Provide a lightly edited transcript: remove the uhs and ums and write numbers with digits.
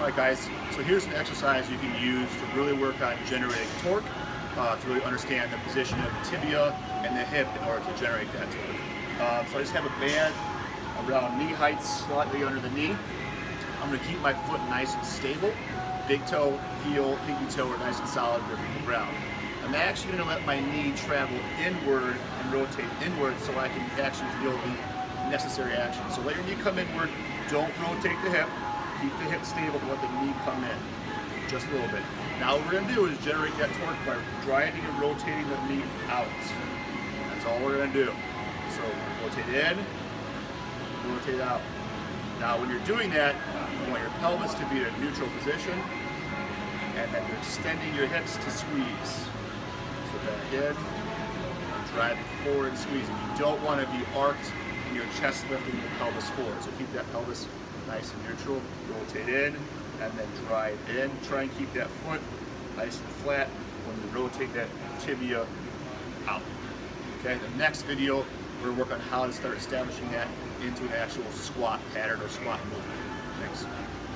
Alright guys, so here's an exercise you can use to really work on generating torque, to really understand the position of the tibia and the hip in order to generate that torque. So I just have a band around knee height, slightly under the knee. I'm going to keep my foot nice and stable. Big toe, heel, pinky toe are nice and solid gripping the ground. I'm actually going to let my knee travel inward and rotate inward so I can actually feel the necessary action. So let your knee come inward, don't rotate the hip. Keep the hip stable, but let the knee come in just a little bit. Now what we're going to do is generate that torque by driving and rotating the knee out. That's all we're going to do. So rotate in, rotate out. Now when you're doing that, you want your pelvis to be in a neutral position, and then you're extending your hips to squeeze. So back in, driving forward and squeezing. You don't want to be arced and your chest lifting the pelvis forward. So keep that pelvis nice and neutral, rotate in, and then drive in. Try and keep that foot nice and flat when you rotate that tibia out. Okay, the next video, we're going to work on how to start establishing that into an actual squat pattern or squat movement. Thanks.